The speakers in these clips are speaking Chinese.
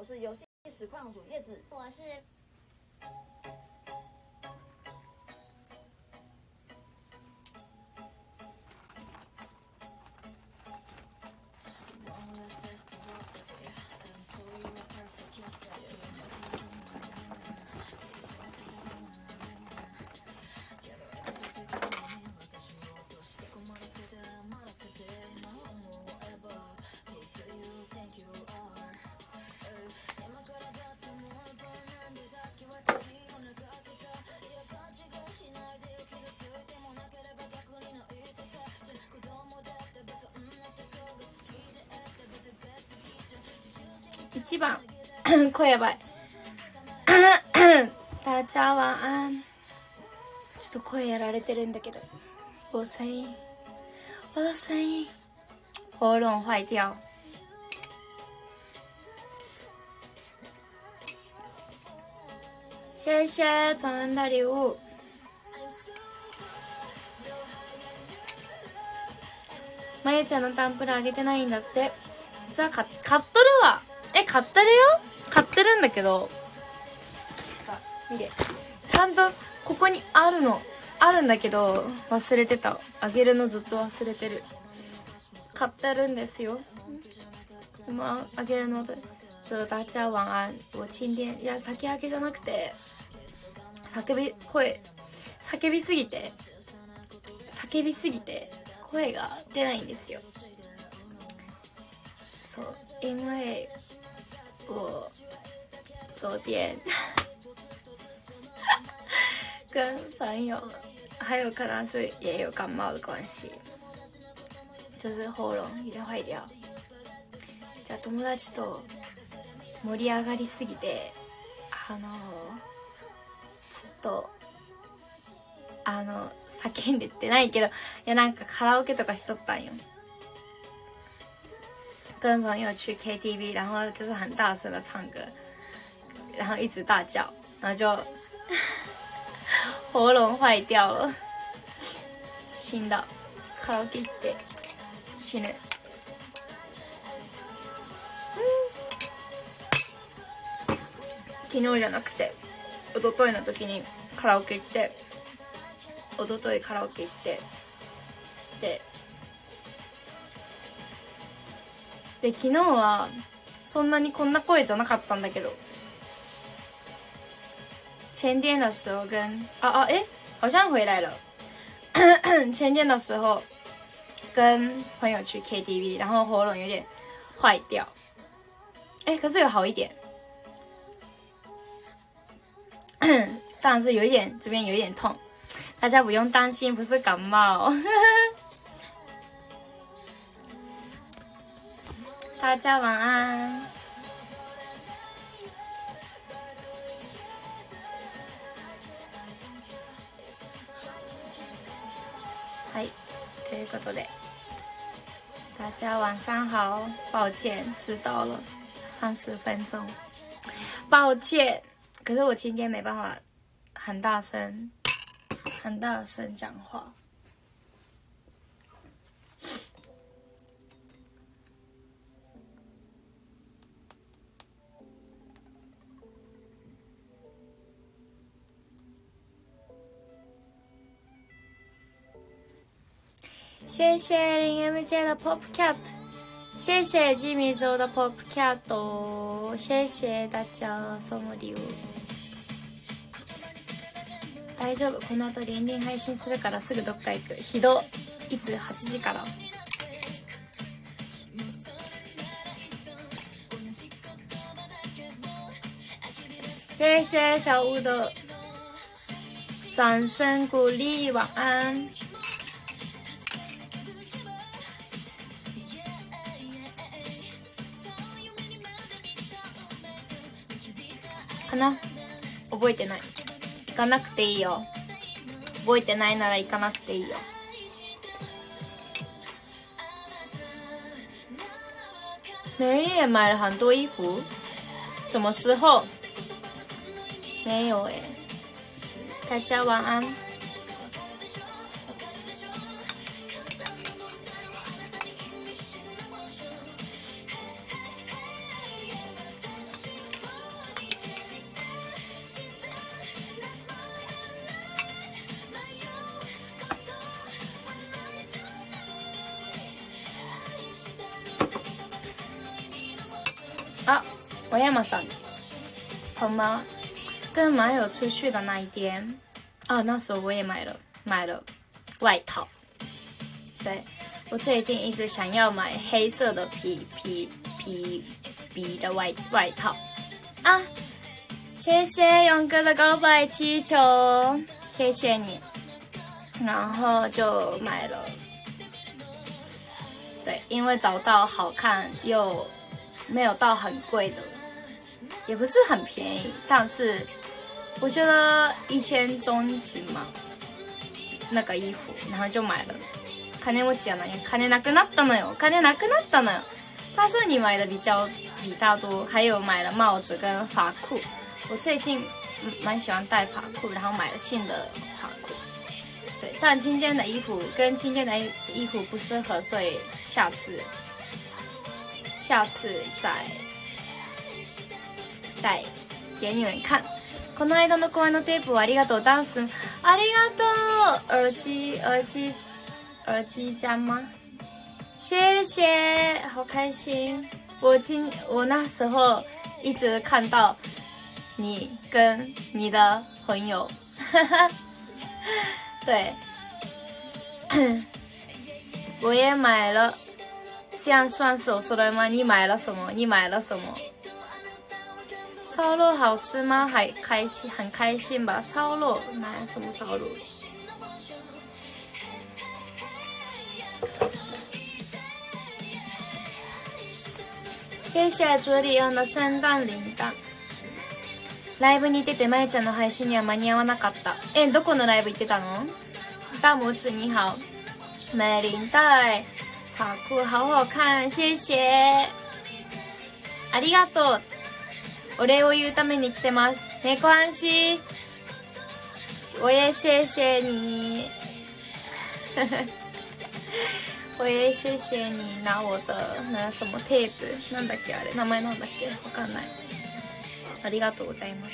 我是游戏实况主叶子， 我是。1番声やばい大家晚安。ちょっと声やられてるんだけど，我声音喉咙坏掉。谢谢早安的礼物。まゆちゃんのタンプラーあげてないんだって。実は買っとるわ。買ってるよ。買ってるんだけど、見て、ちゃんとここにあるんだけど忘れてた。あげるのずっと忘れてる。買ってるんですよ。でもあげるのでちょっと大家晚安。我今天いや先あげじゃなくて叫びすぎて声が出ないんですよ。そう因为我昨天跟朋友还有可能是也有感冒的关系，就是喉咙有点坏掉。じゃあ友達と盛り上がりすぎてずっと叫んでってないけど、いやなんかカラオケとかしとったんよ。跟朋友去 KTV， 然后就是很大声的唱歌，然后一直大叫，然后就喉咙坏掉了，死んだ。カラオケ行って死ぬ。昨日じゃなくて一昨日の時にカラオケ行って、一昨日カラオケ行ってで昨日はそんなにこんな声じゃなかったんだけど、前天的时候好像回来了前天的时候跟朋友去 KTV， 然后喉咙有点坏掉，可是有好一点当然是有一点，这边有一点痛，大家不用担心，不是感冒大家晚安。はい、ということで大家晚上好，抱歉迟到了30分钟，抱歉。可是我今天没办法很大声讲话。谢谢林 MJ 的 Pop Cat， 谢谢吉米州的 Pop Cat， 谢谢大家送我礼物。大丈夫、この後連配信するからすぐどっか行く。ひどいつ8時から。谢谢小吴的掌声鼓励，晚安。かな？覚えてない。行かなくていいよ。覚えてないなら行かなくていいよ。美人也买了很多衣服，什么时候？没有大家晚安。 小山さん，好吗？跟马友出去的那一天，那时候我也买了外套。对，我最近一直想要买黑色的皮的外套啊！谢谢勇哥的告白气球，谢谢你。然后就买了，对，因为找到好看又没有到很贵的，也不是很便宜，但是我觉得1000中斤嘛，那个衣服，然后就买了。金持ちじゃない、金なくなったのよ，金なくなったのよ。他说你买的比大多，还有买了帽子跟发裤。我最近蛮喜欢戴发裤，然后买了新的发裤。对，但今天的衣服跟今天的衣服不适合，所以下次再带给你们看。この間の公演のテープをありがとう。ダンスありがとう。耳机家吗？谢谢，好开心。我那时候一直看到你跟你的朋友，对，我也买了。这样算是我说的吗？你买了什么？烧肉好吃吗？很开心吧？烧肉买什么烧肉？谢谢朱里恩的圣诞铃铛。ライブに行っててまゆちゃんの配信には間に合わなかった。どこのライブ行ってたの？大拇指你好，买领带，发裤好好看，谢谢，ありがとう。お礼を言うために来てます。没关系，我也谢谢你。我也谢谢你拿我的那什么テープなんだっけあれ名前なんだっけわかんない。ありがとうございます。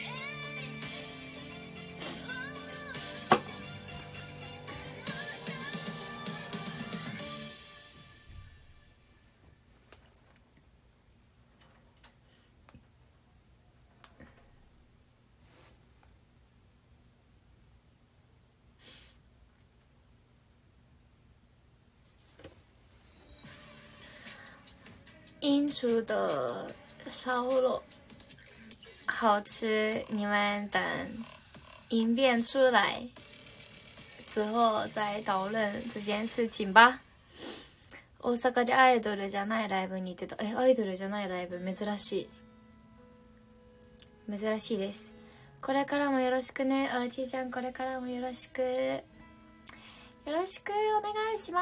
英厨的烧肉好吃，你们等影片出来之后再讨论这件事情吧。大阪でアイドルじゃないライブに行ってた。アイドルじゃないライブ珍しいです。これからもよろしくね。おじいちゃんこれからもよろしくお願いします。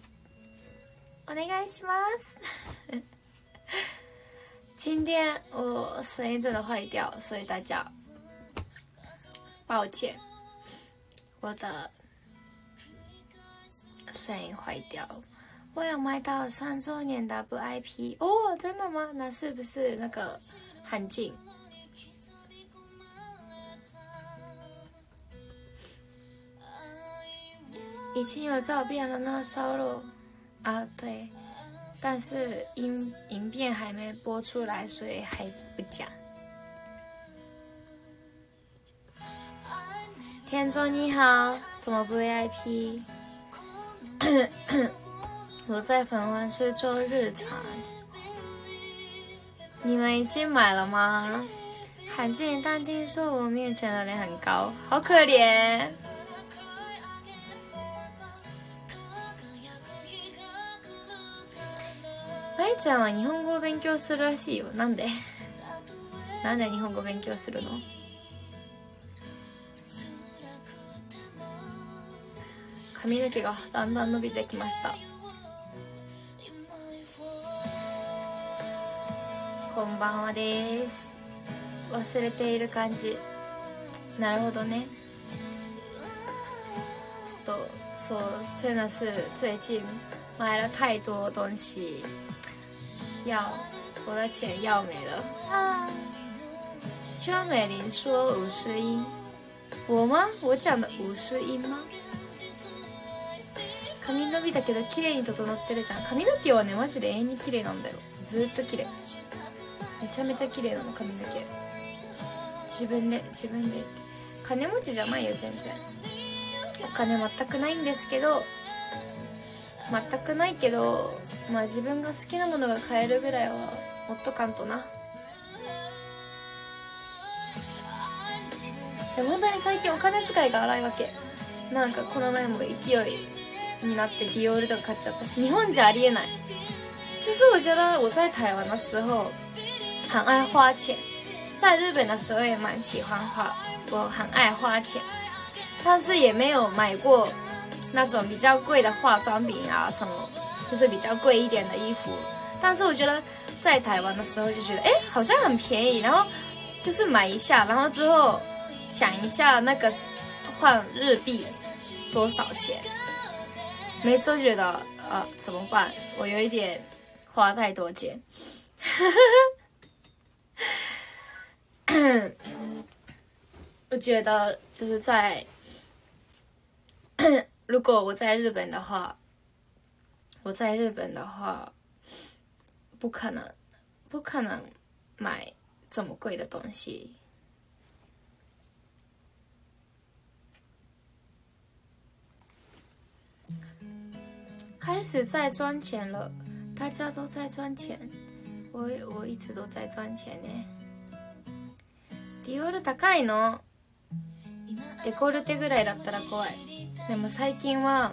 お願いします今天我声音真的坏掉，所以大家抱歉，我的声音坏掉了。我有买到3周年的 VIP 哦，真的吗？那是不是那个韩镜？已经有照片了呢，烧肉啊，对。但是影片还没播出来，所以还不讲。田中你好，什么 VIP？ 我在粉湾是周日场，你们已经买了吗？韩静，但听说我面前的脸很高，好可怜。まゆちゃんは日本語を勉強するらしいよ。なんで日本語勉強するの？髪の毛がだんだん伸びてきました。こんばんはです。忘れている感じ。なるほどね。ちょっとそう真的是最近买了太多东西，我的钱要没了啊！希望美玲说50音，我吗？我讲的50音吗？髪伸びだけど綺麗に整ってるじゃん。髪の毛はねマジで永遠に綺麗なんだよ。ずっと綺麗。 めちゃめちゃ綺麗なの髪の毛。自分で金持ちじゃないよ全然。お金全くないんですけど、全くないけど、まあ自分が好きなものが買えるぐらいは持っとかんとな。でも本当に最近お金使いが荒いわけ。なんかこの前も勢いになってディオールとか買っちゃったし、日本じゃありえない。就是我觉得我在台湾的时候很爱花钱，在日本的时候也蛮喜欢花，我很爱花钱，但是也没有买过那种比较贵的化妆品啊什么，就是比较贵一点的衣服。但是我觉得在台湾的时候就觉得，哎，好像很便宜，然后就是买一下，然后之后想一下那个换日币多少钱，每次都觉得怎么办？我有一点花太多钱。我觉得就是在如果我在日本的话，不可能买这么贵的东西。开始在赚钱了，大家都在赚钱，我一直都在赚钱ね。ディオール高いの。デコルテぐらいだったら怖い。でも最近は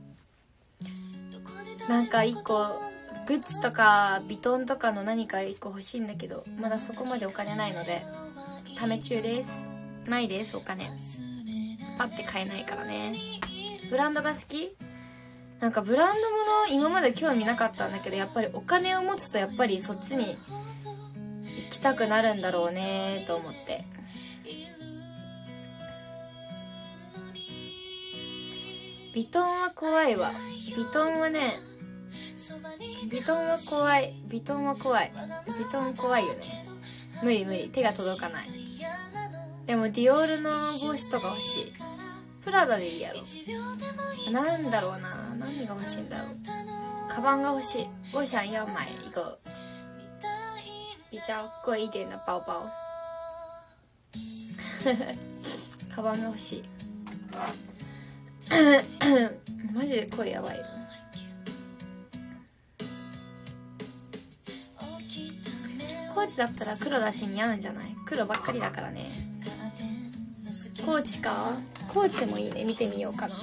なんか1個グッズとかビトンとかの何か1個欲しいんだけど、まだそこまでお金ないのでため中です。ないです、お金パッて買えないからね。ブランドが好き？なんかブランドもの今まで興味なかったんだけど、やっぱりお金を持つとやっぱりそっちに行きたくなるんだろうねと思って。ビトンは怖いわ。ビトンはね、ビトンは怖い。ビトン怖いよね。無理、手が届かない。でもディオールの帽子とか欲しい。プラダでいいやろ。なんだろうな、何が欲しいんだろう。カバンが欲しい。我想要买一个比较贵一点的包包。カバンが欲しい。マジで声やばい。コーチだったら黒だし似合うんじゃない？黒ばっかりだからね。コーチか？コーチもいいね。見てみようかな。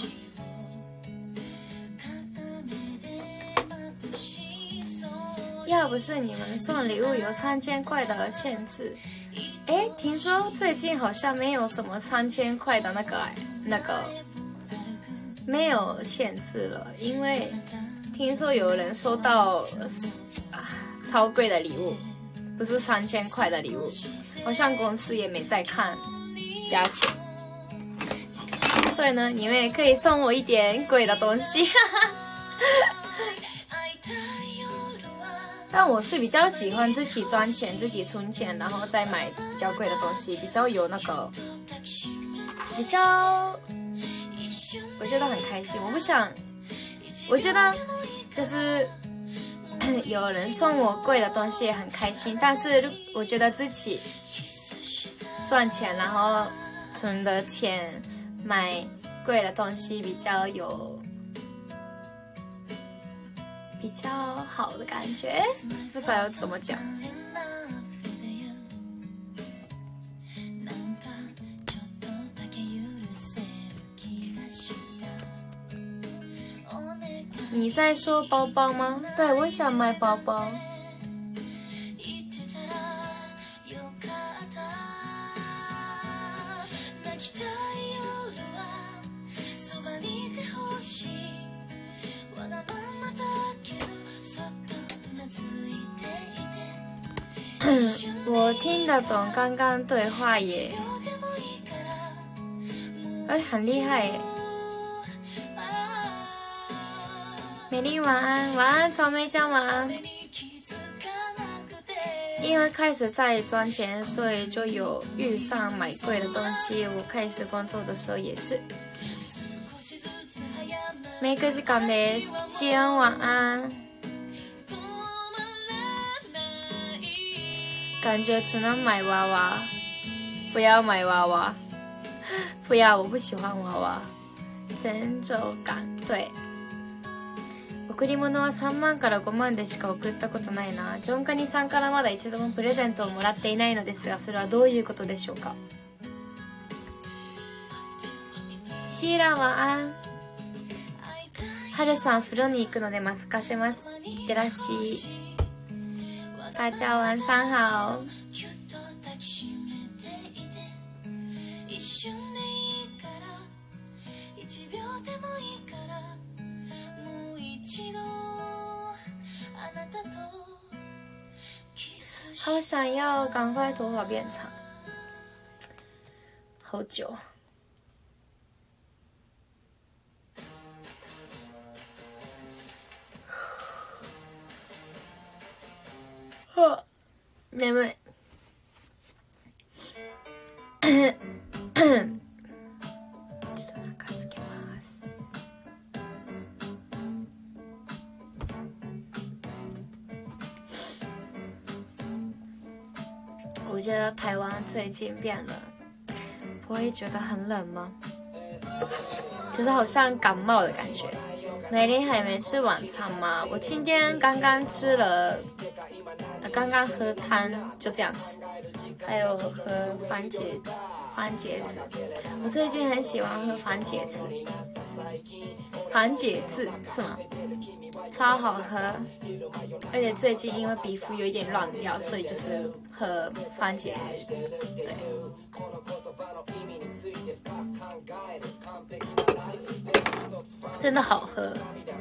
要不是你们送礼物有3000块的限制，哎，听说最近好像没有什么3000块的那个没有限制了，因为听说有人收到超贵的礼物，不是3000块的礼物，好像公司也没在看价钱，所以呢，你们也可以送我一点贵的东西。但我是比较喜欢自己赚钱、自己存钱，然后再买比较贵的东西，比较有那个，比较，我觉得很开心。我觉得就是有人送我贵的东西也很开心，但是我觉得自己赚钱，然后存的钱买贵的东西比较好的感觉，不知道要怎么讲。你在说包包吗？对，我想买包包。我听得懂刚刚对话耶，哎，很厉害耶！美丽晚安，晚安，草莓酱晚安。因为开始在赚钱，所以就有遇上买贵的东西。我开始工作的时候也是。メイク時間です。シオン晚安。 感觉只能买娃娃，不要买娃娃，不要，我不喜欢娃娃。前兆感，对。贈り物は3万から5万でしか送ったことないな。ジョンカニさんからまだ一度もプレゼントをもらっていないのですが、それはどういうことでしょうか。シーラ晚安。はるさん風呂に行くのでマスカせます。いってらっしゃ。大家晚上好。好想要赶快头发变长，好久。眠い。ちょっと中つけます。我觉得台湾最近变了，不会觉得很冷吗？就是好像感冒的感觉。美玲还没吃晚餐吗？我今天刚刚吃了，刚刚喝汤，就这样子，还有喝番茄汁。我最近很喜欢喝番茄汁是吗？超好喝，而且最近因为皮肤有一点乱掉，所以就是喝番茄，对。真的好喝。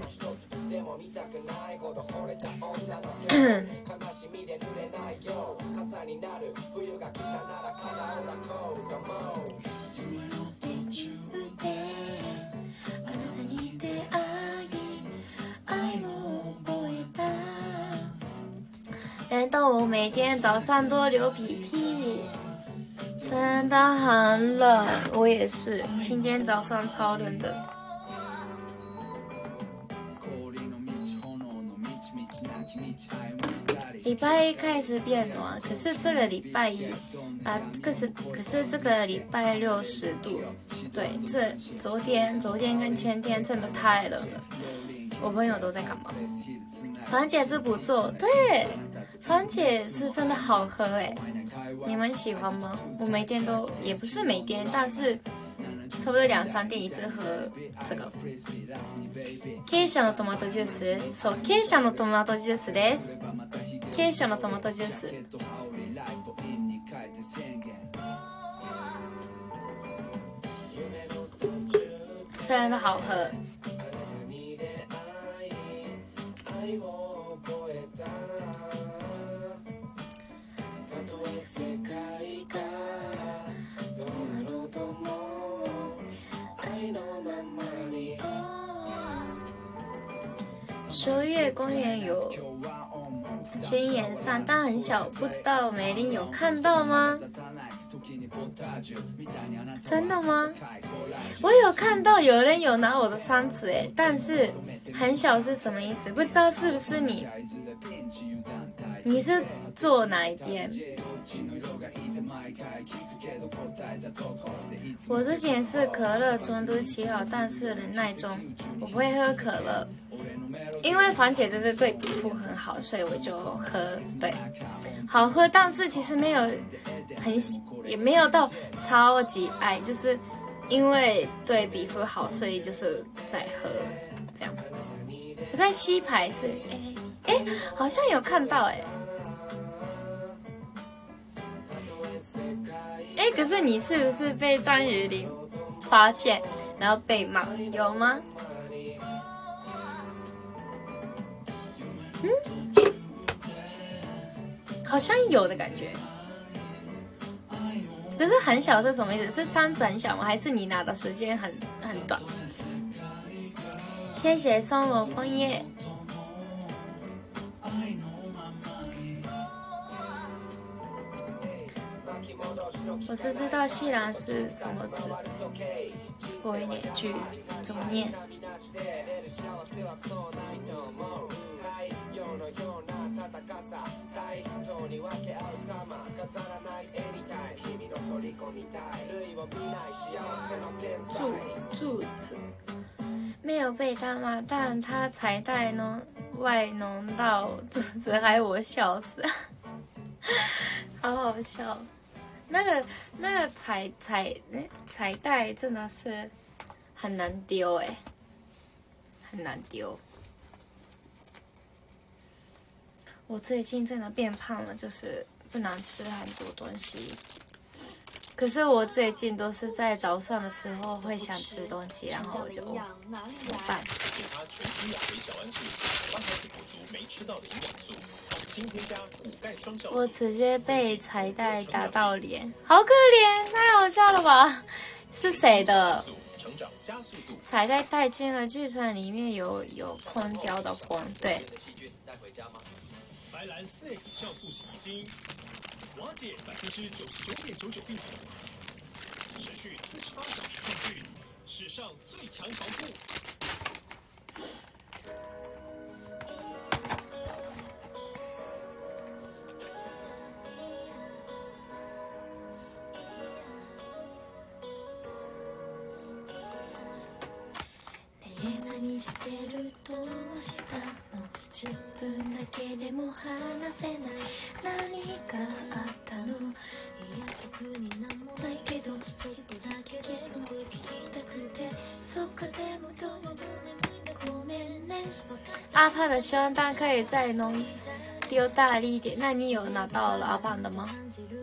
难道我每天早上都流鼻涕？真的很冷，我也是，今天早上超冷的。礼拜一开始变暖，可是这个礼拜一啊，可是这个礼拜60度，对，这昨天跟前天真的太冷了，我朋友都在感冒。番茄汁不错，对，番茄汁真的好喝哎，你们喜欢吗？我每天都也不是每天，但是差不多2-3天一直喝这个。ケイシャのトマトジュース、そう、ケイシャのトマトジュースです。ケイシャのトマトジュース。真的好喝。11月公园有群演上，但很小，不知道美玲有看到吗？真的吗？我有看到有人有拿我的扇子哎，但是很小是什么意思？不知道是不是你？你是坐哪一边？我之前是可乐中都喜好，但是忍耐中，我不会喝可乐，因为番茄汁对皮肤很好，所以我就喝，对，好喝，但是其实没有也没有到超级爱，就是因为对皮肤好，所以就是在喝这样。我在西排是，好像有看到可是你是不是被张雨玲发现，然后被骂？有吗？好像有的感觉。可是很小是什么意思？是扇子很小吗？还是你拿的时间很短？谢谢送我枫叶。我只知道细兰是什么字，我一点句怎么念？ 柱子没有被他骂，但他才带外弄到柱子，害我笑死，好好笑。那个彩带真的是很难丢哎，很难丢。我最近真的变胖了，就是不能吃很多东西。可是我最近都是在早上的时候会想吃东西，然后我就怎么办？ 给它全新亚维小桉树，帮孩子补足没吃到的营养素，新添加骨钙双酵素。 我直接被彩带打到脸，好可怜，太好笑了吧？是谁的？彩带太尖了，据说里面有空掉的光，对。 白兰4X 酵素洗衣精，瓦解99.99%病毒，持续48小时抗菌，史上最强防护。 何してるどうしたの10分だけでも話せない何かあったのいや特になんもないけどちょっとだけでも聞きたくてそっかでもどうも不眠的ごめんね阿胖的希望蛋可以再弄丢大力一点，那你有拿到了阿胖的吗？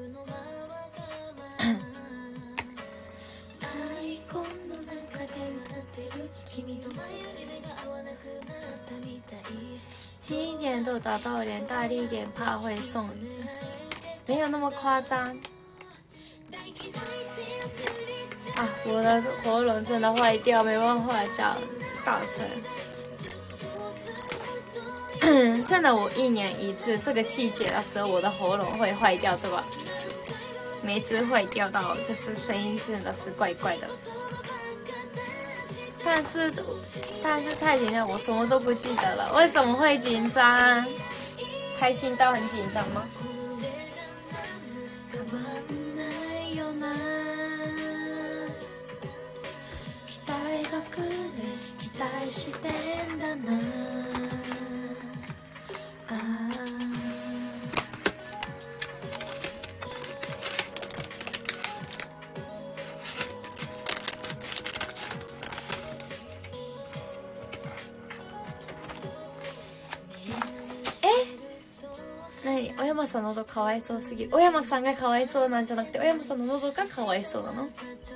轻一点都打到脸，大力一点怕会送你，没有那么夸张。啊，我的喉咙真的坏掉，没办法讲大声。真的，我1年一次，这个季节的时候，我的喉咙会坏掉，对吧？每次坏掉到，就是声音真的是怪怪的。但是太紧张，我什么都不记得了。为什么会紧张？开心到很紧张吗？小山さんの喉かわいそうすぎる。小山さんがかわいそうなんじゃなくて、小山さんの喉がかわいそうなの？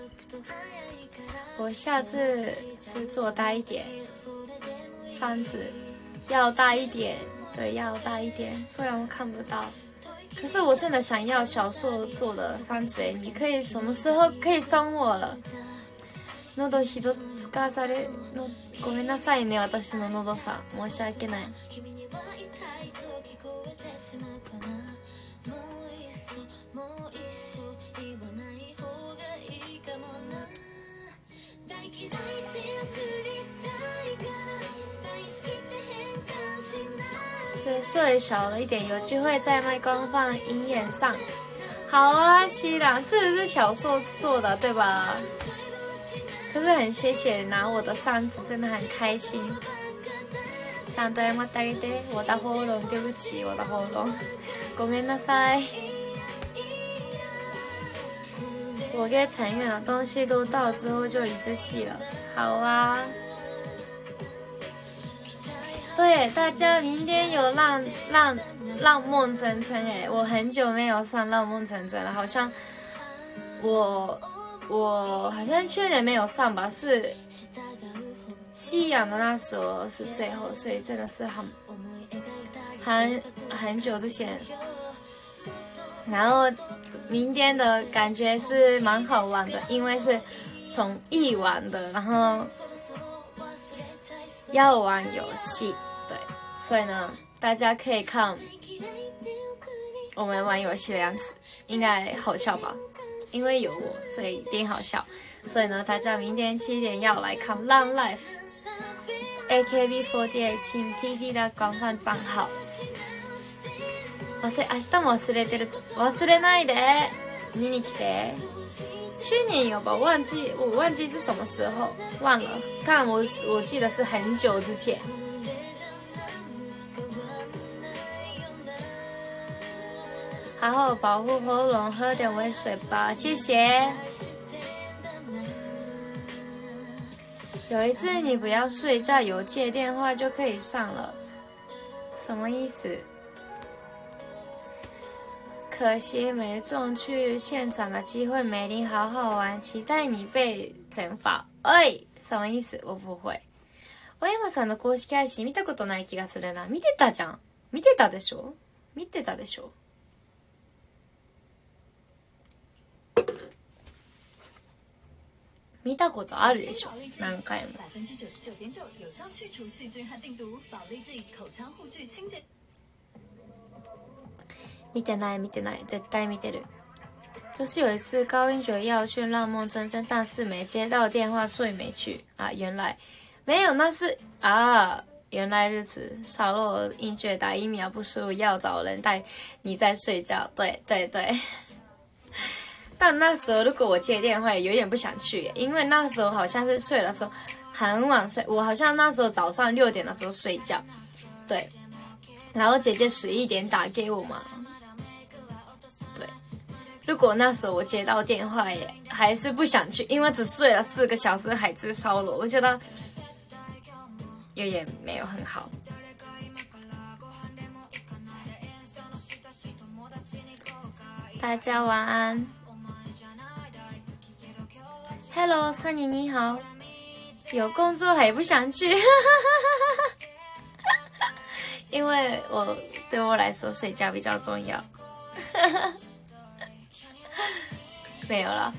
我下次是做大一点，扇子要大一点，对，要大一点，不然我看不到。可是我真的想要小硕做的扇子，你可以什么时候可以送我了？喉ひどつかされのごめんなさいね、私の喉さん、申し訳ない。对，岁小了一点，有机会在麦光放鹰眼上。好啊，西朗是不是小硕做的，对吧？可是很谢谢拿我的扇子，真的很开心。ちゃんと謝ってあげて，我的喉咙，对不起，我的喉咙，ごめんなさい。我给成员的东西都到之后就一直寄了。好啊。对，大家明天有浪梦成真哎，我很久没有上浪梦成真了，好像我好像去年没有上吧，是夕阳的那时候是最后，所以真的是很久之前。然后明天的感觉是蛮好玩的，因为是从一玩的，然后要玩游戏，对，所以呢，大家可以看我们玩游戏的样子，应该好笑吧？因为有我，所以一定好笑。所以呢，大家明天7点要来看浪 live。 AKB48 チーム TD 的官方账号。明日も忘れてる。忘れないで。見に来て。去年有吧？我忘记是什么时候，忘了。看我记得是很久之前。好好保护喉咙，喝点温水吧，谢谢。有一次你不要睡觉，有接电话就可以上了，什么意思？可惜没中去现场的机会，梅林好好玩，期待你被惩罚。哎，什么意思？我不会。小山さんの公式配信見たことない気がするな。見てたじゃん。見てたでしょ。見たことあるでしょ。何回も。 99.9%有效去除细菌和病毒，保利剂口腔护具清洁。 見てない絶対見てる。就是有一次高音觉要去让梦真真，但是没接到电话，所以没去啊。原来没有，那是啊，原来如此。少了音觉打疫苗不舒服，要找人带。你在睡觉，对。但那时候如果我接电话，有点不想去，因为那时候好像是睡的时候很晚睡，我好像那时候早上6点的时候睡觉，对。然后姐姐11点打给我嘛。如果那时候我接到电话也还是不想去，因为只睡了4个小时还吃烧肉，我觉得有点没有很好。大家晚安。Hello， 三妮你好。有工作还不想去，因为对我来说睡觉比较重要。没有了，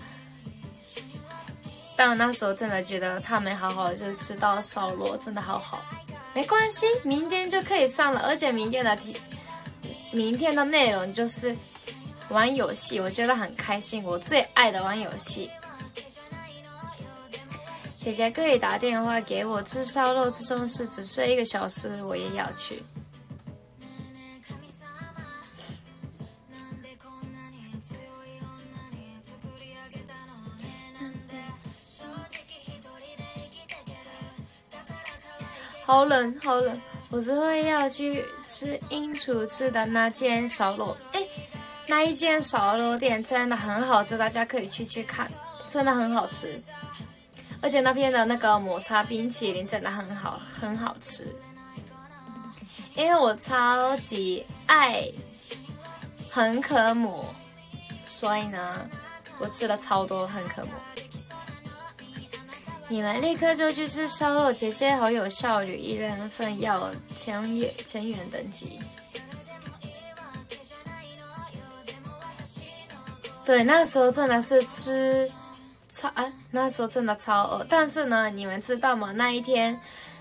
但我那时候真的觉得他们好好，就是吃到烧肉真的好好。没关系，明天就可以上了，而且明天的内容就是玩游戏，我觉得很开心，我最爱的玩游戏。姐姐可以打电话给我，吃烧肉这种事只睡1个小时我也要去。好冷，我之后要去吃英厨吃的那间烧肉。那一间烧肉店真的很好吃，大家可以去看，真的很好吃。而且那边的那个抹茶冰淇淋真的很好吃。因为我超级爱很可抹，所以呢，我吃了超多很可抹。你们立刻就去吃烧肉，姐姐好有效率，1人份要1000元等级。对，那时候真的是那时候真的超饿。但是呢，你们知道吗？那一天，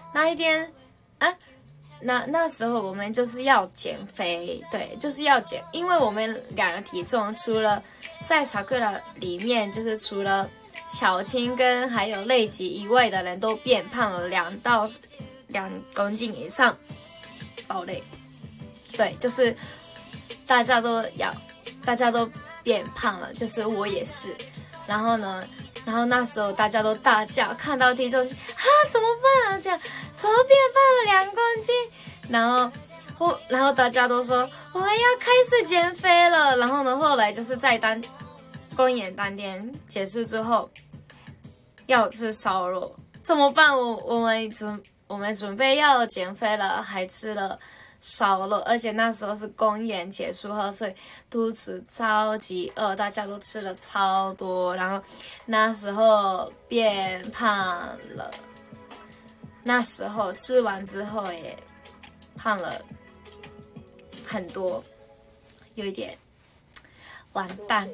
那时候我们就是要减肥，对，就是要减，因为我们2人体重除了在Sakura里面，就是除了小青跟还有类吉以外的人都变胖了2公斤以上，爆类。对，就是大家都变胖了，就是我也是。然后那时候大家都大叫，看到体重计，怎么办啊？这样怎么变胖了2公斤？然后大家都说我们要开始减肥了。然后呢，后来就是在公演当天结束之后，要吃烧肉，怎么办？我们准备要减肥了，还吃了烧肉，而且那时候是公演结束后，所以肚子超级饿，大家都吃了超多，然后那时候变胖了。那时候吃完之后也胖了很多，有一点完蛋。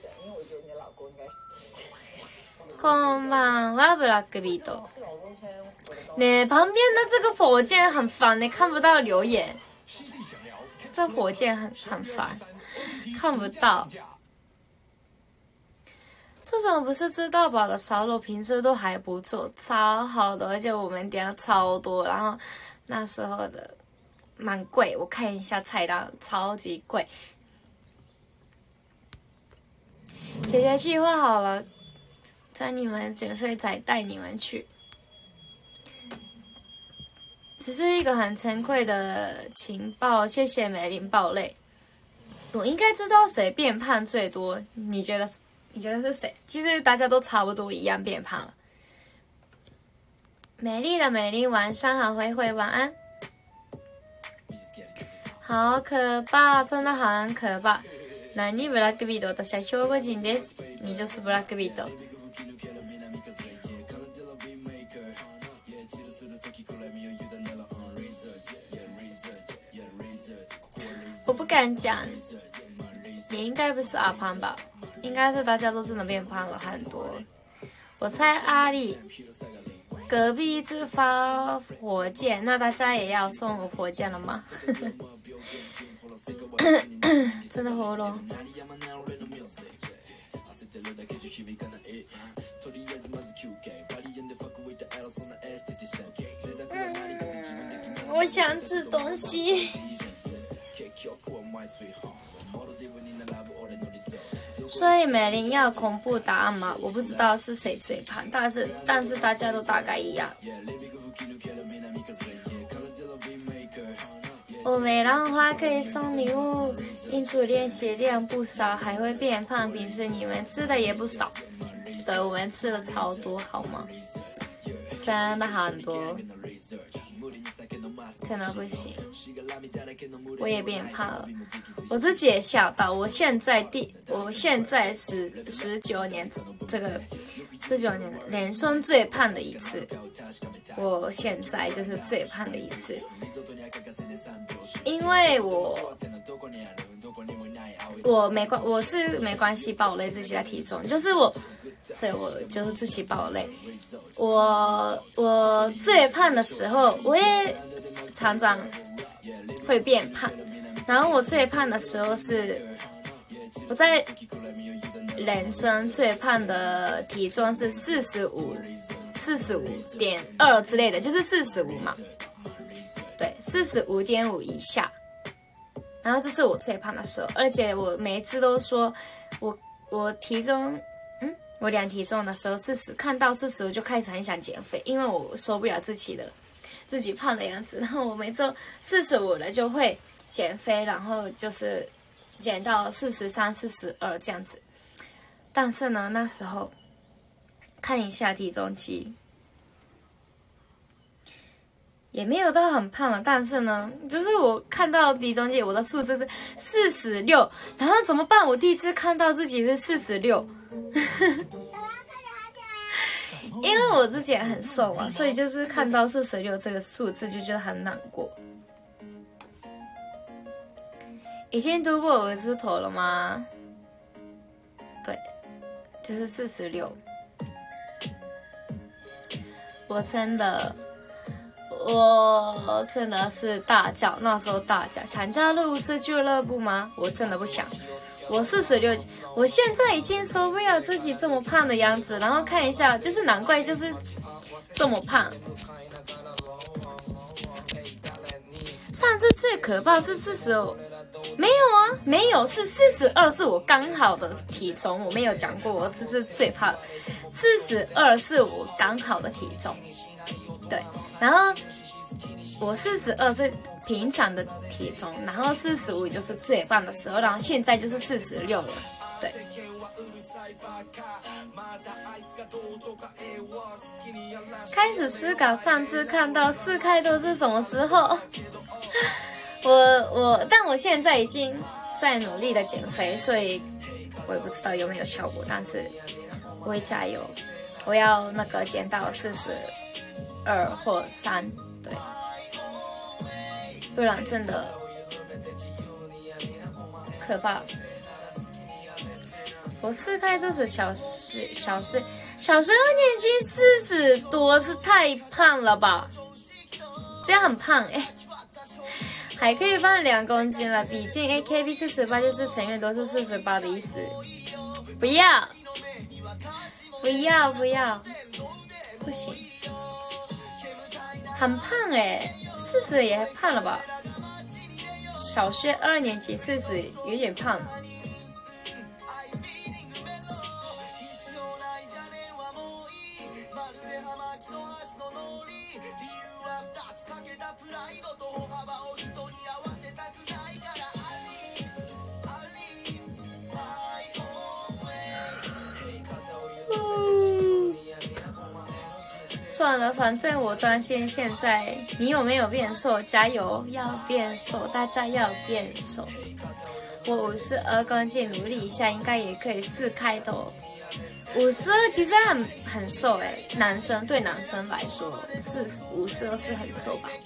こんばんは、ブラックビート。呢，旁边的这个火箭很烦呢，看不到留言。这火箭很烦，看不到。这什么不是吃到饱的烧肉平时都还不错，超好的，而且我们点了超多，然后那时候的蛮贵，我看一下菜单，超级贵。姐姐计划好了，在你们减肥仔带你们去。只是一个很惭愧的情报，谢谢美玲爆泪。我应该知道谁变胖最多，你觉得是谁？其实大家都差不多一样变胖了。美丽的美丽，晚上好，灰灰晚安。好可怕，真的很可怕。何ブラックビート？私は兵庫人です。你就是ブラックビート。我不敢讲，也应该不是阿胖吧，应该是大家都真的变胖了很多。我猜阿里隔壁一直发火箭，那大家也要送我火箭了吗？真的喉咙。我想吃东西。所以美玲要公布答案吗？我不知道是谁最胖，但是大家都大概一样。我没浪花可以送礼物，印出练习量不少，还会变胖。平时你们吃的也不少，对，我们吃了超多，好吗？真的很多，真的不行。我也变胖了，我自己也吓到。我现在19年，这个19年人生最胖的一次，我现在就是最胖的一次，因为我是没关系爆雷自己的体重，所以我就是自己爆雷。我最胖的时候，我也常常会变胖。然后我最胖的时候是我在人生最胖的体重是45.2之类的，就是45嘛，对，45.5以下。然后这是我最胖的时候，而且我每一次都说我体重。我量体重的时候40，看到40我就开始很想减肥，因为我受不了自己胖的样子。然后我每次都45了就会减肥，然后就是减到43、42这样子。但是呢，那时候看一下体重机，也没有到很胖了，但是呢，就是我看到体重机，我的数字是46，然后怎么办？我第一次看到自己是46。因为我之前很瘦嘛，所以就是看到46这个数字就觉得很难过。已经突破我字头了吗？对，就是46。我真的是大叫，那时候大叫，想加入是俱乐部吗？我真的不想。我46，我现在已经受不了自己这么胖的样子，然后看一下，就是难怪就是这么胖。上次最可怕是45，没有啊，没有，是42，是我刚好的体重，我没有讲过，我只是最胖。42是我刚好的体重，对，然后我42是平常的体重，然后45就是最胖的时候，然后现在就是46了，对。开始思考上次看到4开头是什么时候？但我现在已经在努力的减肥，所以我也不知道有没有效果，但是我会加油，我要那个减到42或3，对。不然真的可怕。我4开都是小学2年级40多，是太胖了吧？这样很胖还可以胖2公斤了。毕竟 AKB 48就是成员都是48的意思。不要， 不要不要，不行，很胖哎，40也胖了吧？小学2年级40有点胖。算了，反正我专心现在。你有没有变瘦？加油，要变瘦，大家要变瘦。我52公斤，努力一下，应该也可以4开头。52其实很瘦哎，男生对男生来说52是很瘦吧。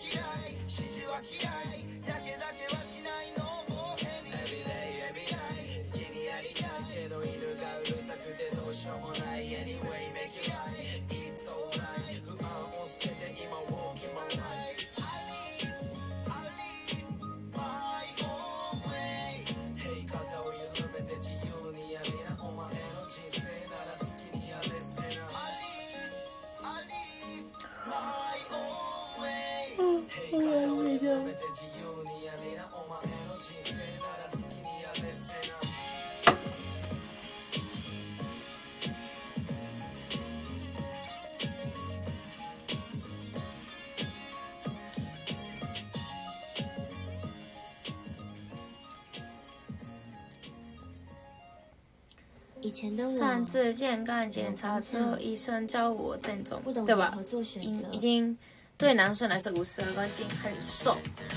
以前的我上次健康检查之后，医生教我这种， 不懂对吧如何做选择， 一定对男生来说52公斤很瘦。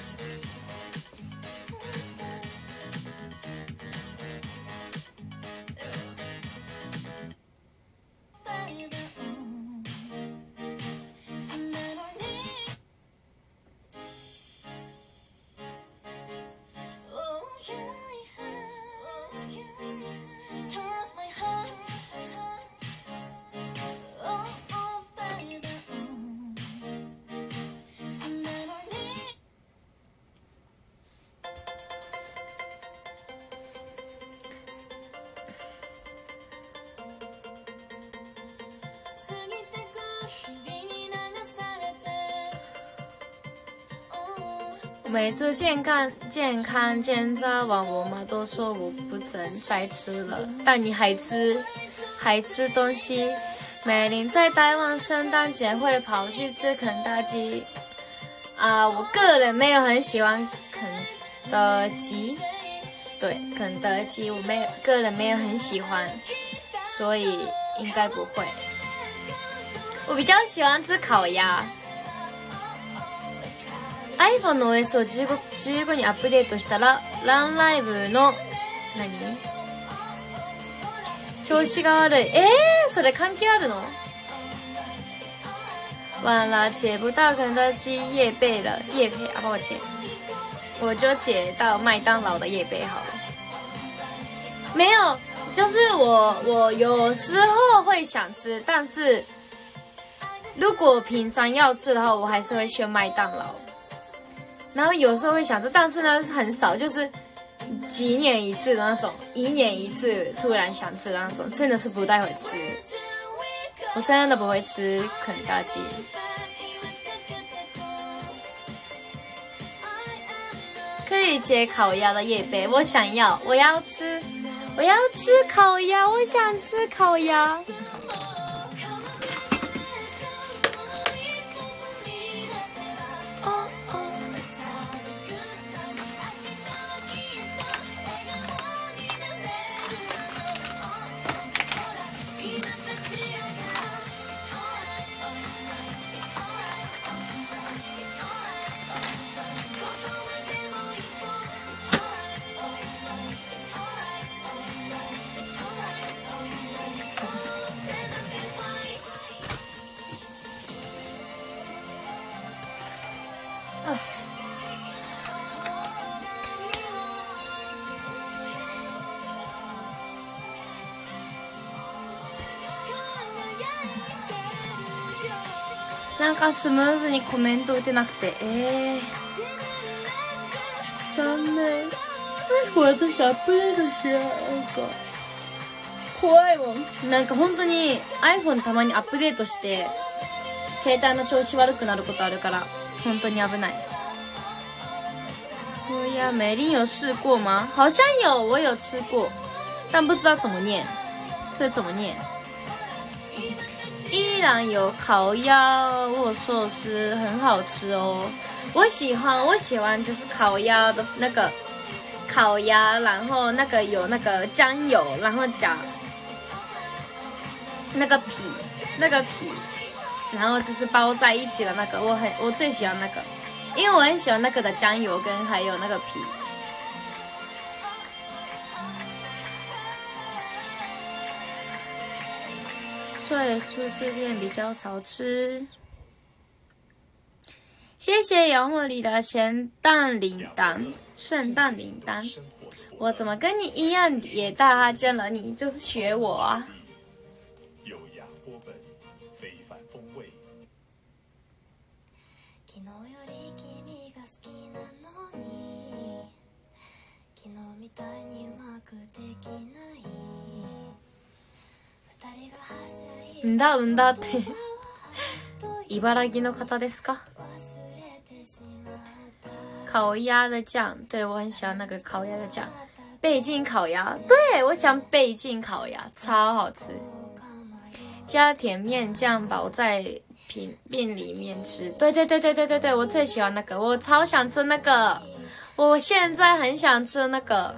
每次健康检查完，我妈都说我不准再吃了，但你还吃东西。美玲在台湾圣诞节会跑去吃肯德基我个人没有很喜欢肯德基，对，肯德基我个人没有很喜欢，所以应该不会。我比较喜欢吃烤鸭。iPhone の OS を 15にアップデートしたらランライブの調子が悪い。それ関係あるの？完了，解不到肯德基业配了，抱歉，我就解到麦当劳的业配好了。没有，就是我有时候会想吃，但是如果平常要吃的话，我还是会选麦当劳。然后有时候会想吃，但是呢很少，就是几年一次的那种，1年1次突然想吃的那种，真的是不太会吃。我真的不会吃肯德基。可以接烤鸭的业配，我要吃烤鸭，我想吃烤鸭。なんかスムーズにコメント打てなくて、残念。私アップデートしないか。 怖いもん。なんか本当に iPhone たまにアップデートして携帯の調子悪くなることあるから本当に危ない。乌鸦美丽有试过吗？好像有，我有吃过，但不知道怎么念。这怎么念？依然有烤鸭或寿司，很好吃哦。我喜欢就是烤鸭的那个烤鸭，然后那个有那个酱油，然后夹那个皮，然后就是包在一起的那个，我最喜欢那个，因为我很喜欢那个的酱油跟还有那个皮。所以素食店比较少吃。谢谢姚茉莉的圣诞铃铛，我怎么跟你一样也大见了你，就是学我啊。 优雅波本，非凡风味。 んだって茨城の方ですか？烤鸭的酱，对，我很喜欢那个烤鸭的酱。倍镜烤鸭，对，我喜欢倍镜烤鸭，超好吃。加甜面酱包在饼里面吃，对，我最喜欢那个，我超想吃那个，我现在很想吃那个。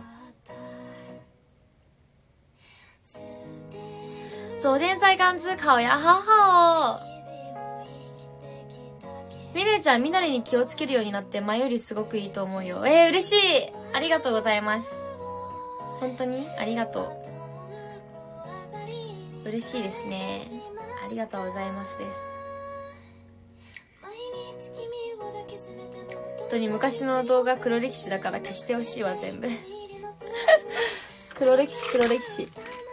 昨天在刚吃烤鸭，好好哦。ミネちゃん、みなりに気をつけるようになって前よりすごくいいと思うよ。嬉しい。ありがとうございます。本当にありがとう。嬉しいですね。ありがとうございますです。本当に昔の動画黒歴史だから消してほしいわ、全部。黒歴史。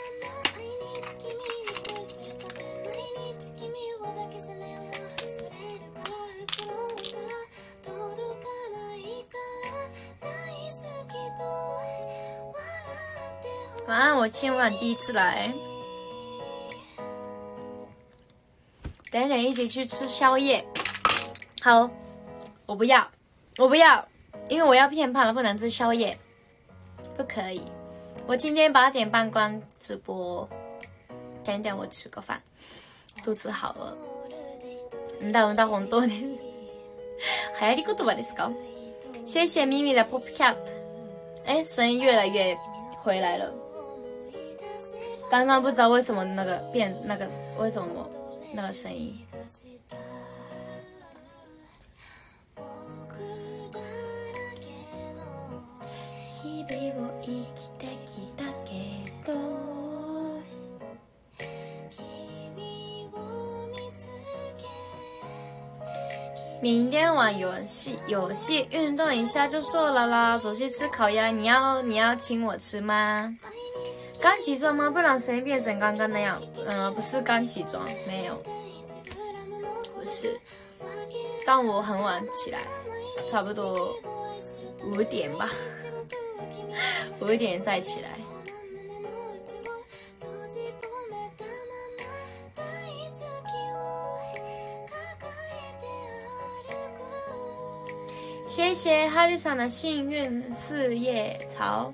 晚安，我今晚第一次来。等等一起去吃宵夜。好，我不要，因为我要变胖了，不能吃宵夜，不可以。我今天8点半关直播，等等我吃个饭，肚子好了。本当です。流行り言葉ですか？谢谢咪咪的 Pop Cat。声音越来越回来了。刚刚不知道为什么为什么那个声音。日々を生きてきたけど明天玩游戏运动一下就瘦了啦。走去吃烤鸭，你要请我吃吗？刚起床吗？不然声音变成刚刚那样。不是刚起床，没有，不是。但我很晚起来，差不多5点吧，5点再起来。谢谢哈日さん的幸运4叶草。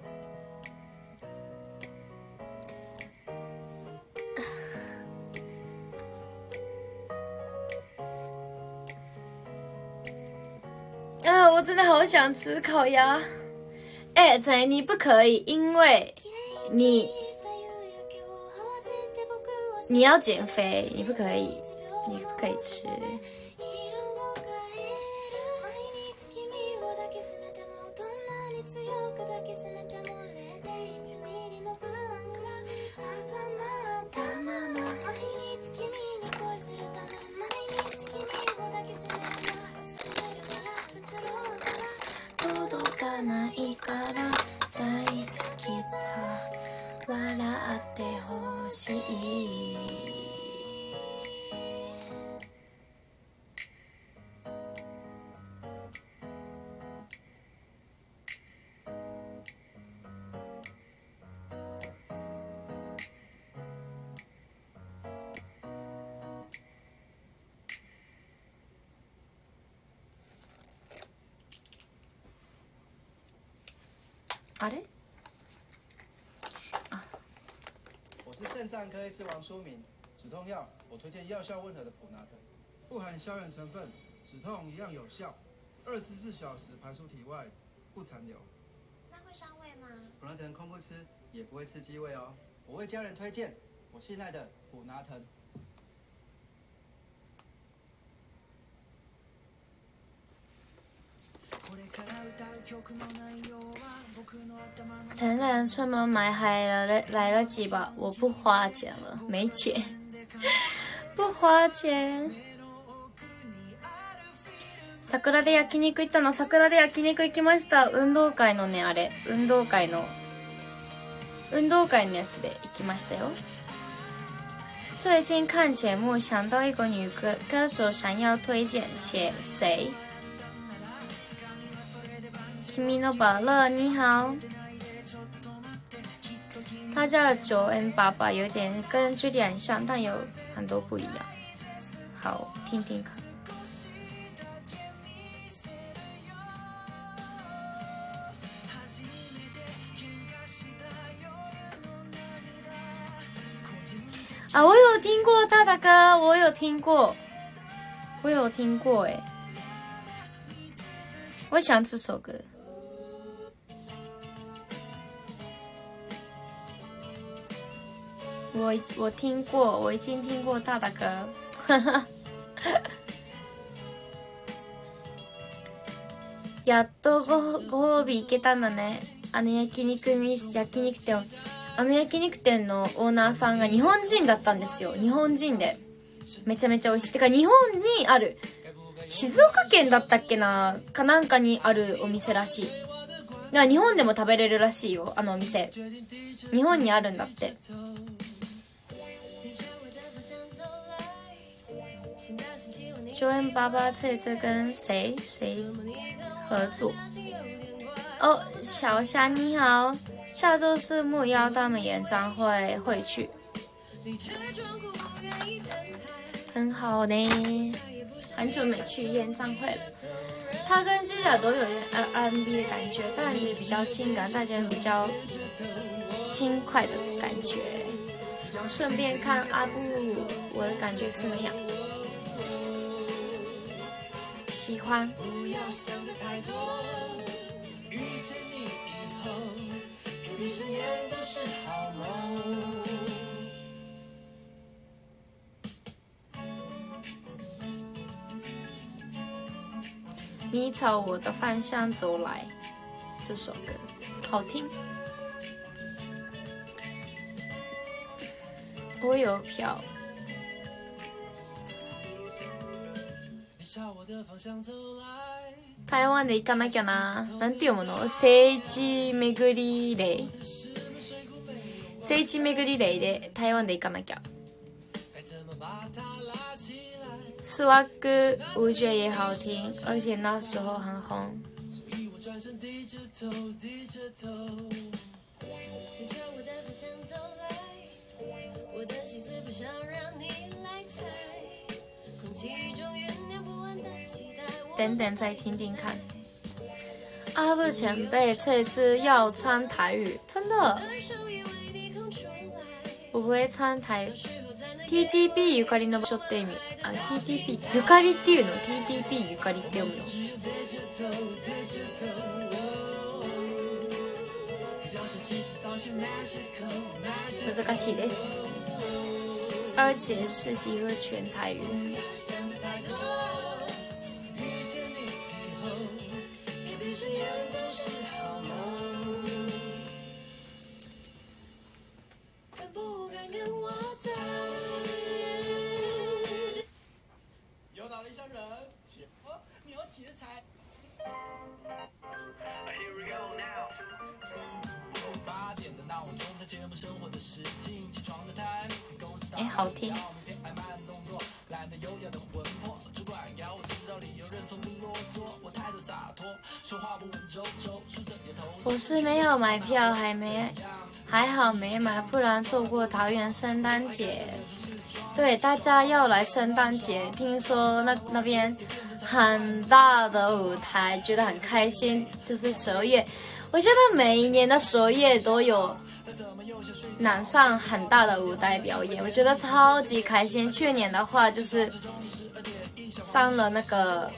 我真的好想吃烤鸭。陈怡，你不可以，因为你要减肥，你不可以吃。届かないから大好きさ笑ってほしい。 あれ？ 我是肾脏科医师王书明，止痛药我推荐药效温和的普拿疼，不含消炎成分，止痛一样有效，24小时排出体外，不残留。 那会伤胃吗？ 普拿疼空腹吃也不会刺激胃哦。我为家人推荐我信赖的普拿疼。 等等，出门买海了，来得及吧？我不花钱了，没钱，不花钱。桜で焼肉行ったの？桜で焼肉行きました。運動会のね、あれ、運動会のやつで行きましたよ。最近看节目想到一个女歌手，想要推荐谁？君の芭乐，你好。他叫9N 爸爸，有点跟朱莉很像，但有很多不一样。好，听听看。啊，我有听过他的歌，我有听过哎，我喜欢这首歌。我听过，我已经听过他的歌。やっとご褒美行けたんだね。焼肉店のオーナーさんが日本人だったんですよ。日本人でめちゃめちゃ美味しい。てか日本にある静岡県だったっけなかなんかにあるお店らしい。だから日本でも食べれるらしいよ、あのお店。日本にあるんだって。9N 爸爸这次跟谁合作？哦，小霞你好，下周是木曜他们演唱会会去，很好呢。很久没去演唱会了。他跟基俩都有点 R&B 的感觉，但也比较性感，但也比较轻快的感觉。顺便看阿布，我的感觉是那样。喜欢。你朝我的方向走来，这首歌好听。我有票。台湾で行かなきゃな。なんて読むの？聖地巡りレイ。聖地巡りレイで台湾で行かなきゃ。斯瓦克我觉得也好听，而且那时候很红。等等再听听看。阿布前辈这次要唱台语，真的？我不会唱台语。TTP ゆかりの場所って意味。あ、TTP ゆかりっていうの？ TTP ゆかりって読むの？難しいです。而且是几个全台语。哎，好听。我是没有买票，还好没买，不然错过桃园圣诞节。对，大家要来圣诞节，听说那边很大的舞台，觉得很开心。就是12月， 我觉得每一年的10月都有南上很大的舞台表演，我觉得超级开心。去年的话就是上了那个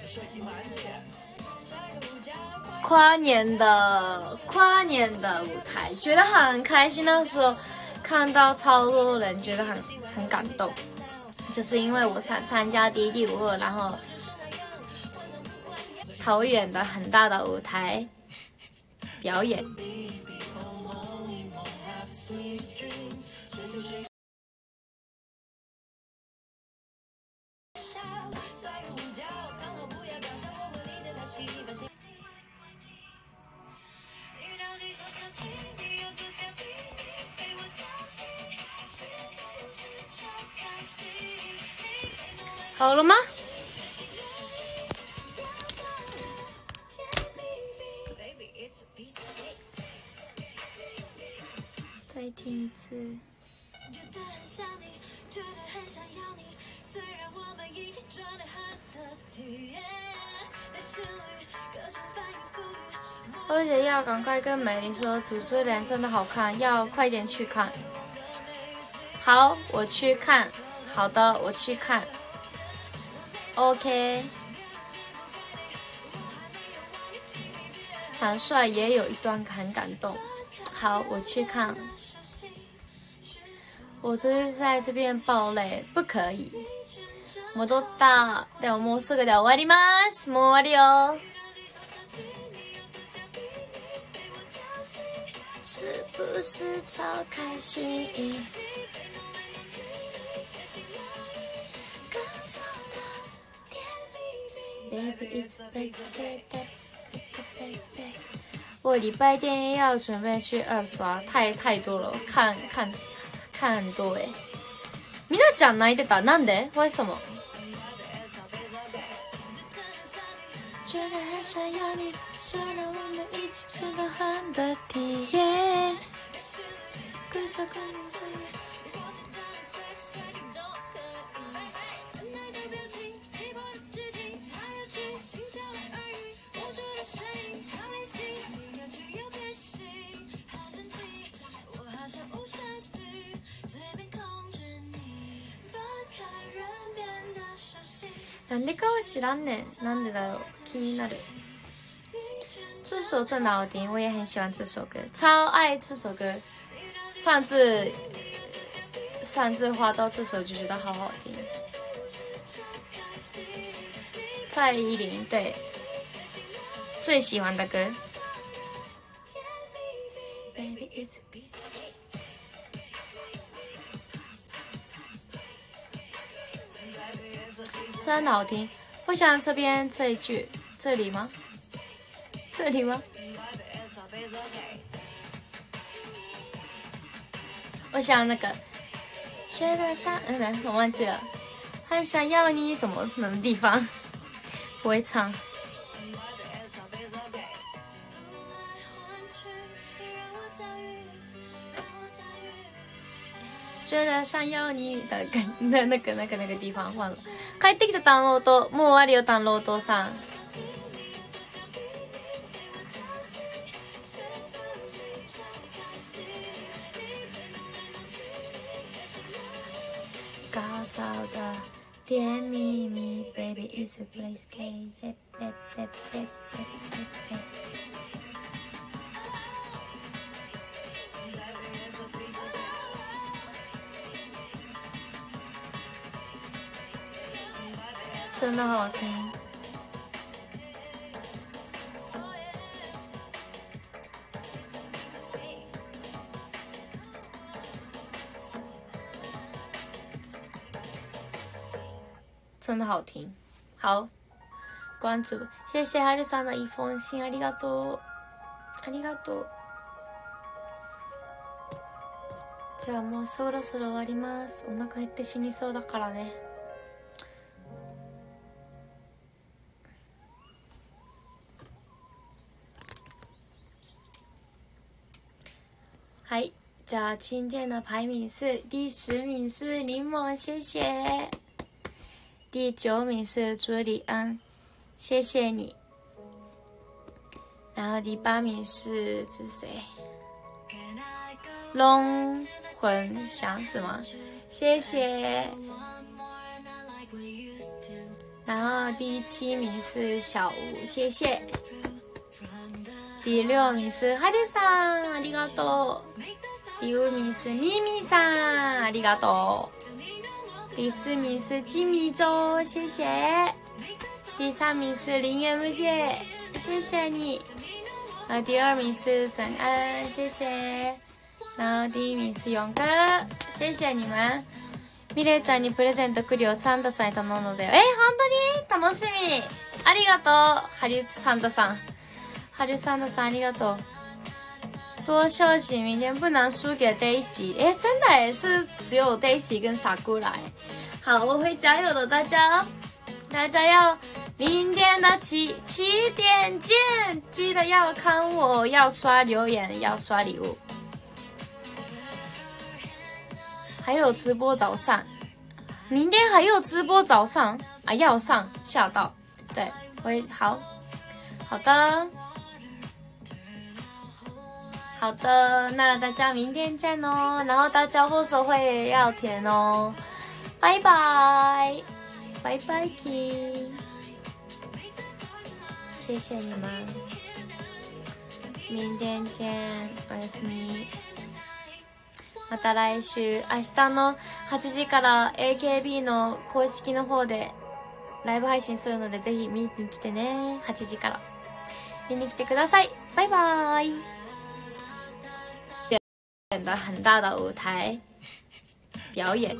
跨年的舞台，觉得很开心。那时候看到超多人，觉得很感动，就是因为我参加第52，然后桃园的很大的舞台表演。好了吗？再听一次。而且要赶快跟美丽说，主持人真的好看，要快点去看。好，我去看。好的，我去看。OK。韩帅也有一段很感动。好，我去看。我就是在这边爆雷，不可以。戻った。でももうすぐで終わります。もう終わりよ。是不是超开心？Baby, it's birthday, baby. 我礼拜天要准备去2刷，太多了，看很多哎。みなちゃん泣いてた？なんで？为什么？觉得很想要你，说了我们一起真的很得体耶。なんでかは知らんねん。なんでだろう？気になる。这首真的好听，我也很喜欢这首歌，超爱这首歌。上次滑到这首就觉得好好听。蔡依林，对，最喜欢的歌。真的好听，我喜欢这边这一句，这里吗？这里吗？我想那个，觉得像我忘记了，很想要你什么的地方，不会唱。觉得想要你的那个地方忘了。帰ってきたダウンロード、もう終わりよダウンロードさん。高潮的甜蜜蜜 ，Baby is a place K， 真的好听。真的好听。好，关注，谢谢哈ルさんの一封信，ありがとう。ありがとう。じゃあもうそろそろ終わります。お腹減って死にそうだからね。はい、じゃあ今天的排名是第10名是柠檬，谢谢。第9名是朱里安，谢谢你。 然后第8名是谁？龙魂香是吗？谢谢。然后第7名是小吴，谢谢。第6名是哈ルさん，ありがとう。第5名是咪咪さん，ありがとう。第4名是吉米周，谢谢。第3名是林媛姐，谢谢你。第2名是曾安，谢谢。然後第1名是勇哥，谢谢你们。ミレイちゃんにプレゼント来るよ、サンタさんに頼んだので。本当に楽しみ。ありがとう、ハリサンタさん。ハリサンタさんありがとう。多休息，明天不能输给 Daisy。真的是只有 Daisy 跟Sakura。好，我会加油的，大家要明天的7点见，记得要看我，要刷留言，要刷礼物。还有直播早上，明天还有直播早上啊，要上吓到，对，好的，那大家明天见哦，然后大家后手会要填哦，拜拜，拜拜 King， 谢谢你们，明天见，おやすみ。また来週、明日の8時から AKB の公式の方でライブ配信するので、ぜひ見に来てね。8時から見に来てください。バイバイ。选的很大的舞台表演。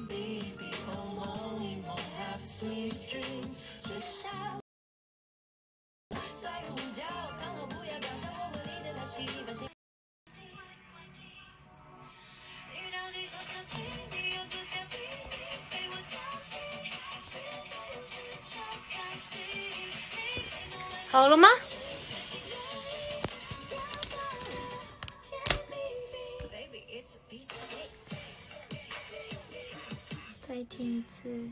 好了吗？再听一次。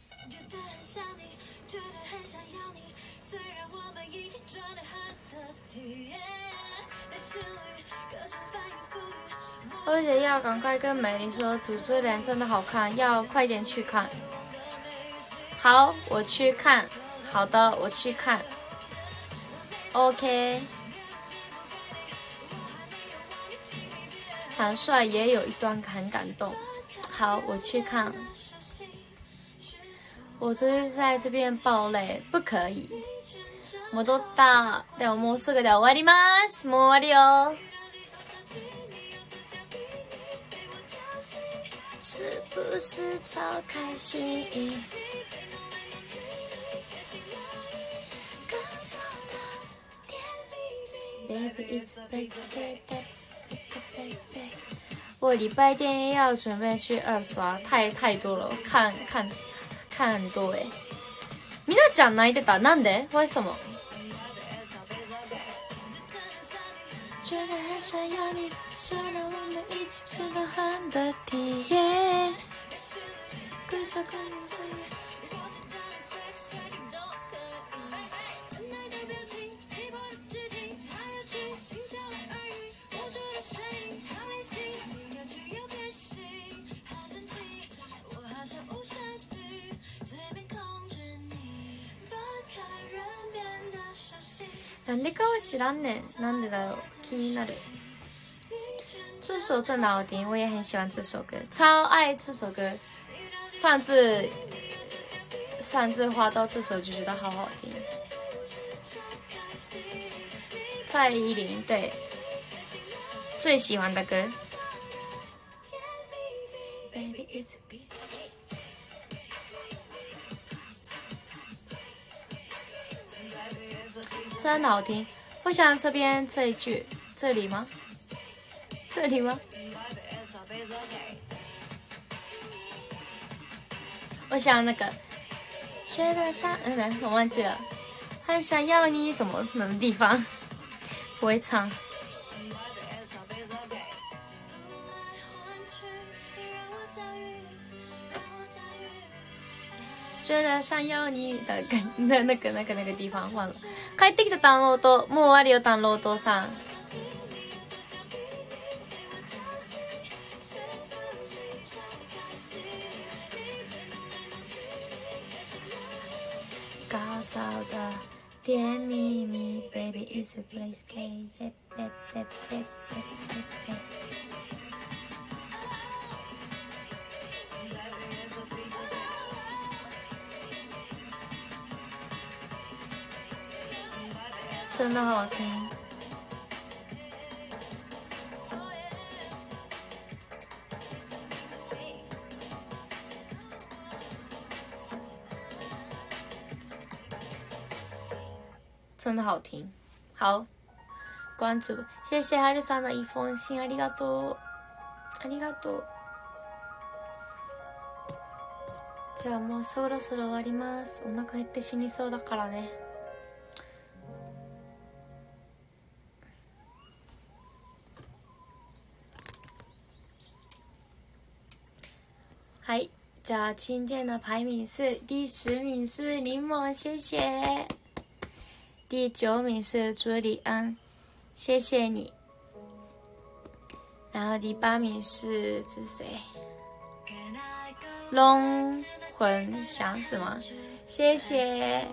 而且要赶快跟美丽说，主持人真的好看，要快点去看。好，我去看。好的，我去看。OK。韩帅也有一段很感动。好，我去看。我就是在这边爆泪，不可以。戻った。でももうすぐで終わります。もう終わりよ。是不是超开心我礼拜天要准备去二刷，太多了，看很多哎。みなちゃん泣いてた？なんで？为什么？觉得很想要你，说了我们一起吃的很的体验。なんでかは知らんねん。なんでだろう？気になる。这首真的好听，我也很喜欢这首歌，超爱这首歌。上次滑到这首就觉得好好听。蔡依林，对，最喜欢的歌。真的好听，我喜欢这边这一句，这里吗？这里吗？我想那个，觉得像我忘记了，很想要你什么的地方，不会唱。 觉得想要你的那个地方忘了。帰ってきたタンロート、もう終わるよタンロートさん。高潮的甜蜜蜜 ，Baby is a place K， 真的好听。真的好听，好，关注，谢谢哈ルさん的一封信，ありがとう，ありがとう。じゃあもうそろそろ終わります。お腹減って死にそうだからね。はい、じゃあ今天的排名是第10名是柠檬，谢谢。第9名是朱利安，谢谢你。然后第8名是这是谁？龙魂响是吗？谢谢。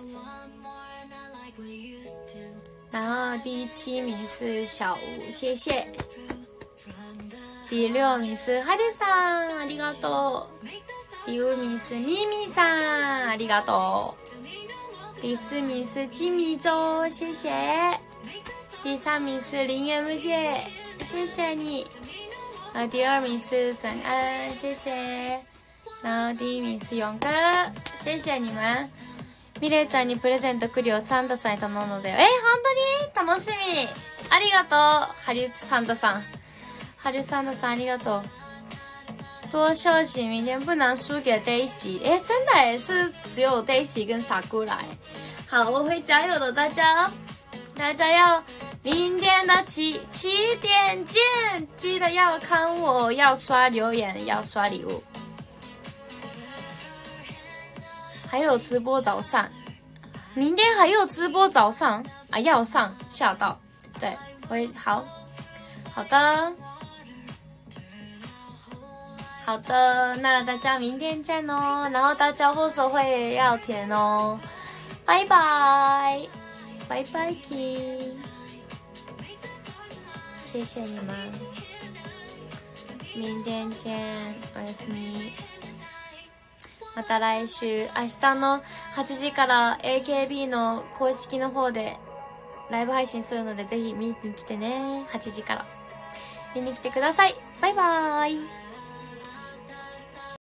然后第7名是小吴，谢谢。第6名是哈ルさん，ありがとう。第5名是咪咪さん，ありがとう。第4名是吉米周，谢谢。第3名是林 M 姐，谢谢你。第2名是整安，谢谢。然后第1名是勇哥，谢谢你们。ミレイちゃんにプレゼント来るよ、サンタさんに頼んので。本当に楽しみ。ありがとう、ハリサンタさん。ハリサンタさんありがとう。多休息，明天不能输给 Daisy。真的是只有 Daisy 跟傻姑来。好，我会加油的，大家要明天的7点见，记得要看我，要刷留言，要刷礼物。还有直播早上，明天还有直播早上啊，要上吓到，对，好的。好的，那大家明天见哦。然后大家握手会要填哦。拜拜，拜拜 King， 谢谢你们，明天见，おやすみ。また来週、明日の8時から AKB の公式の方でライブ配信するので、ぜひ見に来てね。8時から見に来てください。バイバーイ。